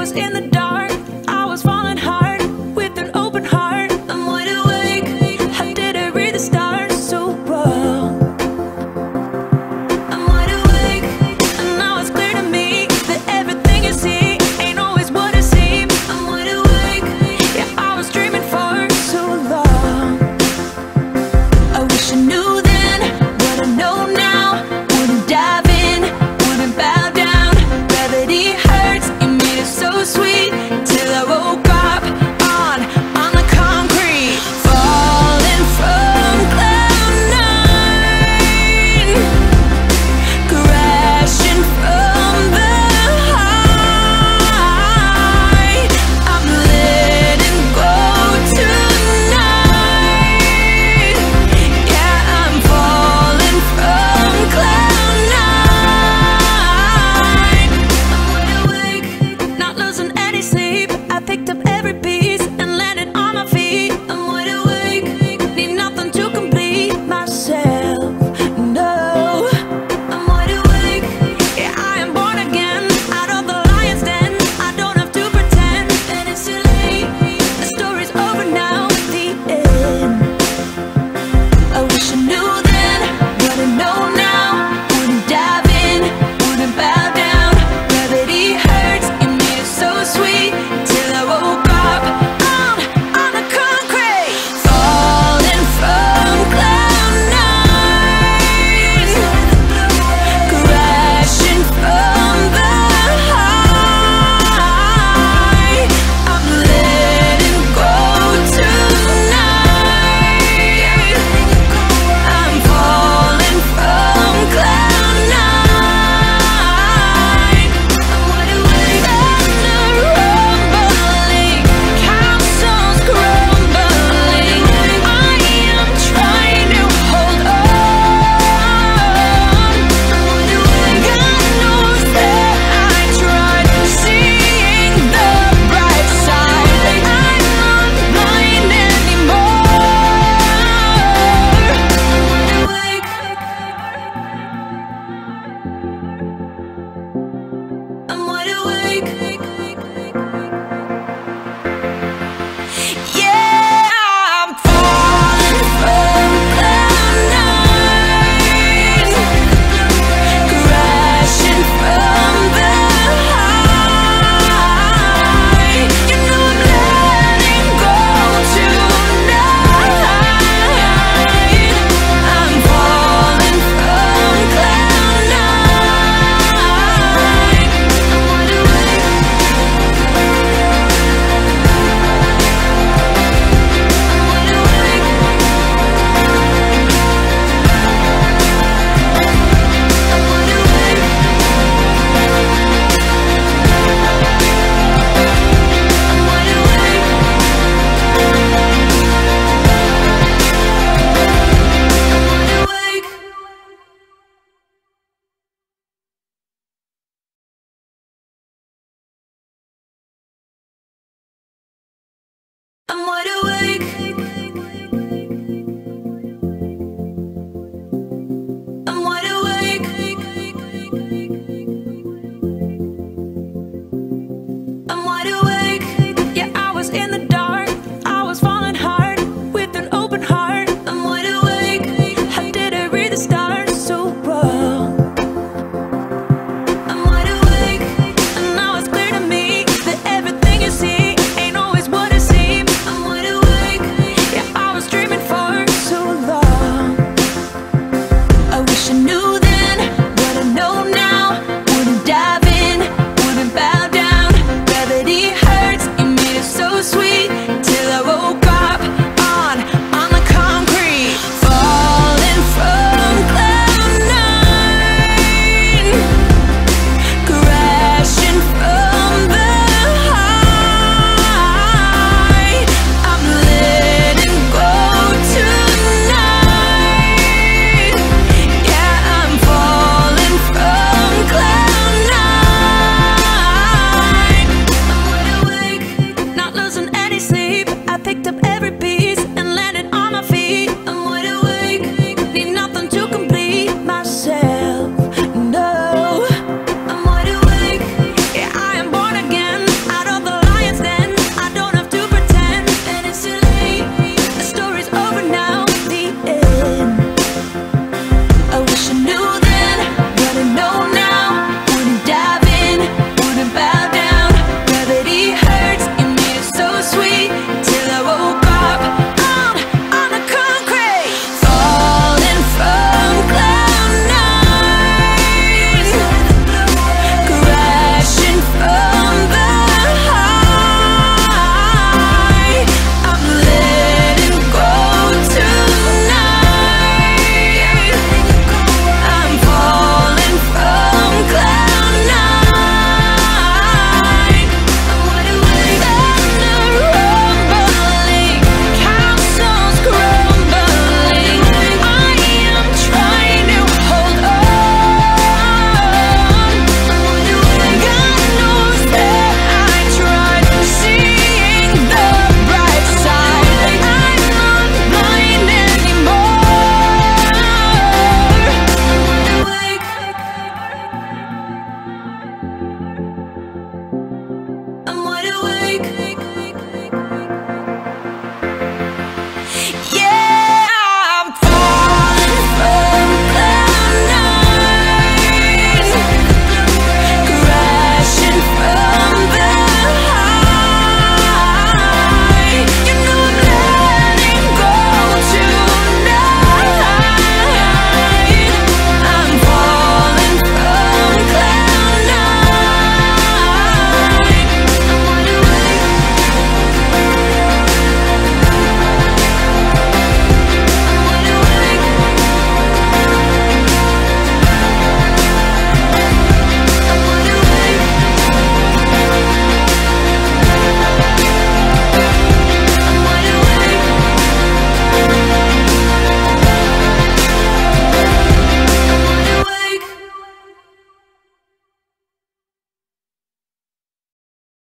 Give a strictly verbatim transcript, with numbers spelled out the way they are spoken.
was in the dark, I was falling hard with an open heart. I'm wide awake. How did I read the stars so wrong? I'm wide awake, and now it's clear to me that everything you see ain't always what it seems. I'm wide awake. Yeah, I was dreaming for so long. I wish I knew then what I know now. Wouldn't dive in, wouldn't bow down. Gravity hurts, you made it so sweet. Till I woke up on, on the concrete. Falling from cloud nine, crashing from the high. I'm letting go tonight. Yeah, I'm falling from cloud nine. I'm wide awake, not losing any sleep. I picked up every piece and landed on my feet. I'm wide awake, need nothing to complete myself. No, I'm wide awake. Yeah, I am born again, out of the lion's den. I don't have to pretend that it's too late. The story's over now, the end. I wish I knew then what I know now. Wouldn't dive in, wouldn't bow down. Gravity hurts, you made it so sweet. Till I woke up on, on the concrete. Falling from cloud nine, crashing from the high. I'm letting go tonight. I'm falling from cloud nine. I'm wide awake. Thunder rumbling, castles crumbling. I am trying to hold on. I'm wide awake. God knows that I tried seeing the bright side. I'm not blind anymore. I'm wide awake. I'm wide awake. Yeah, I'm falling from cloud nine, crashing from the high. You know I'm letting go tonight. I'm falling from cloud nine. I'm wide awake. I'm wide awake. I'm wide awake. I'm wide awake. I'm wide awake. I'm wide